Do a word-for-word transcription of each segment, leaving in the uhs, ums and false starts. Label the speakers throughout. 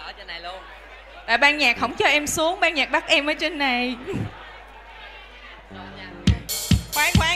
Speaker 1: ở trên này luôn.
Speaker 2: Tại ban nhạc không cho em xuống, ban nhạc bắt em ở trên này. Khoan khoan.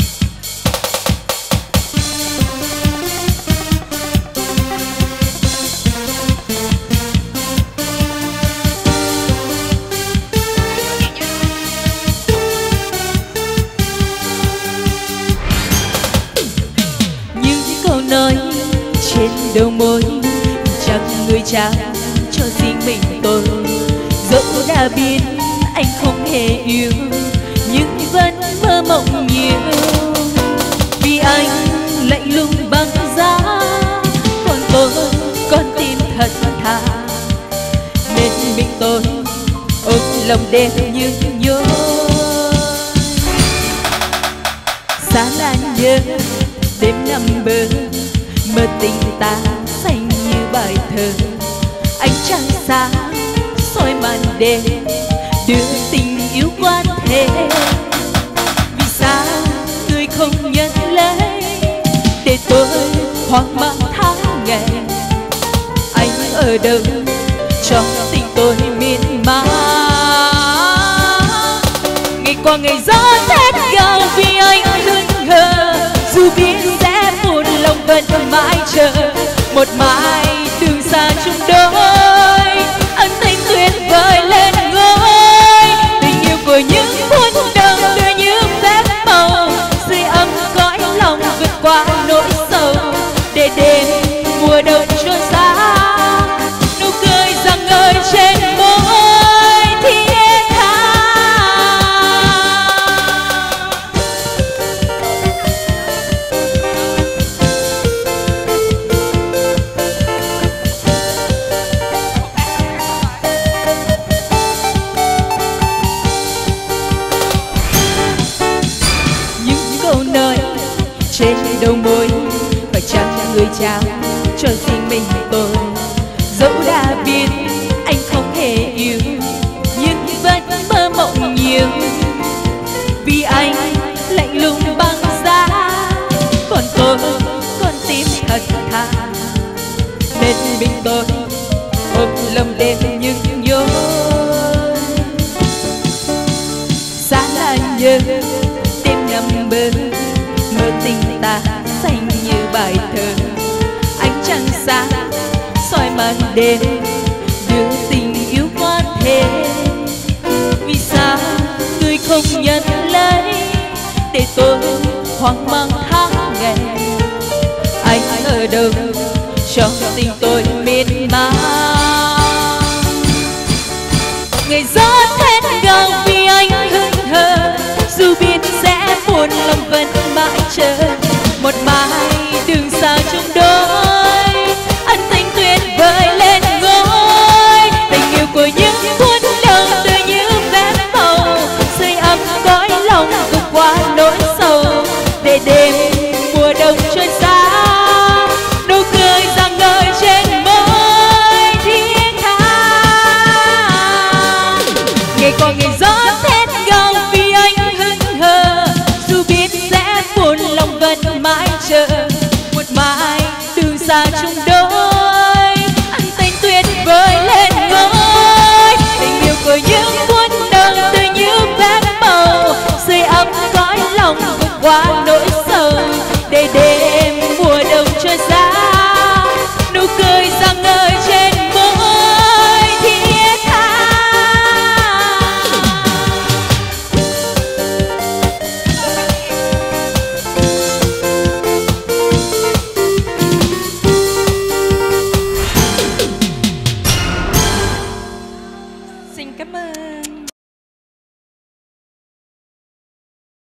Speaker 3: Những câu nói trên đầu môi chẳng người trao cho riêng mình tôi. Dẫu đã biết anh không hề yêu nhưng vẫn mơ mộng nhiều. Vì anh lạnh lùng băng giá, còn tôi con tim thật thà, nên mình tôi ôm lòng đêm như nhớ. Xa là nhớ đêm nằm bờ, mơ tình ta xanh như bài thơ. Ánh trăng sáng soi màn đêm, đưa tình yêu quan thế. Vì sao người không nhận lấy, để tôi hoang mang tháng ngày. Anh ở đâu cho tình tôi miên man. Ngày qua ngày gió thét gào vì anh hững hờ, dù biết sẽ buồn lòng vẫn mãi chờ. Một mai đường xa chung đôi, ân tình tuyệt vời lên ngôi. Tình yêu của những phút đầu tươi như phép màu, sưởi ấm cõi lòng vượt qua nỗi sầu. Để đêm mùa đông trôi xa, nụ cười rạng ngời trên môi thiết tha. Những câu nói trên đầu môi phải chăng người trao cho riêng mình tôi. Dẫu đã biết anh không hề yêu nhưng vẫn mơ mộng nhiều. Vì anh lạnh lùng băng giá, còn tôi con tim thật thà, nên mình tôi ôm lòng đêm nhưng nhớ. Xa là nhớ đêm nằm bờ, mơ tình ta xanh như bài thơ. Ánh trăng sáng soi màn đêm, đưa tình yêu quan thế. Vì sao người không nhận lấy, để tôi hoang mang tháng ngày. Anh ở đâu cho tình tôi miên man. Ngày gió thét gào vì anh hững hờ, dù biết sẽ buồn lòng vẫn mãi chờ. Một mai đường xa chung đôi, ân tình tuyệt vời lên ngôi. Tình yêu của những phút đầu tươi như phép màu, sưởi ấm cõi lòng vượt qua nỗi sầu. Để đêm mùa đông trôi xa, nụ cười rạng ngời trên môi thiết tha. Ngày qua ngày gió thét gào vì anh hững hờ, dù biết sẽ buồn lòng vẫn mãi chờ. Một mai đường xa chung đôi, ân tình tuyệt vời lên ngôi. Tình yêu của những phút đầu tươi như phép màu, sưởi ấm cõi lòng vượt qua nỗi sầu. Để đêm mùa đông trôi xa, nụ cười rạng ngời trên môi thiết tha.
Speaker 2: Xin cảm ơn.